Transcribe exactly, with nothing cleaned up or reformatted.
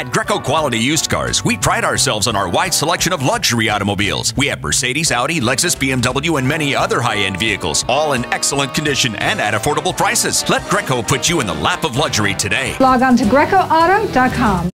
At Greco Quality Used Cars, we pride ourselves on our wide selection of luxury automobiles. We have Mercedes, Audi, Lexus, B M W, and many other high-end vehicles, all in excellent condition and at affordable prices. Let Greco put you in the lap of luxury today. Log on to greco auto dot com.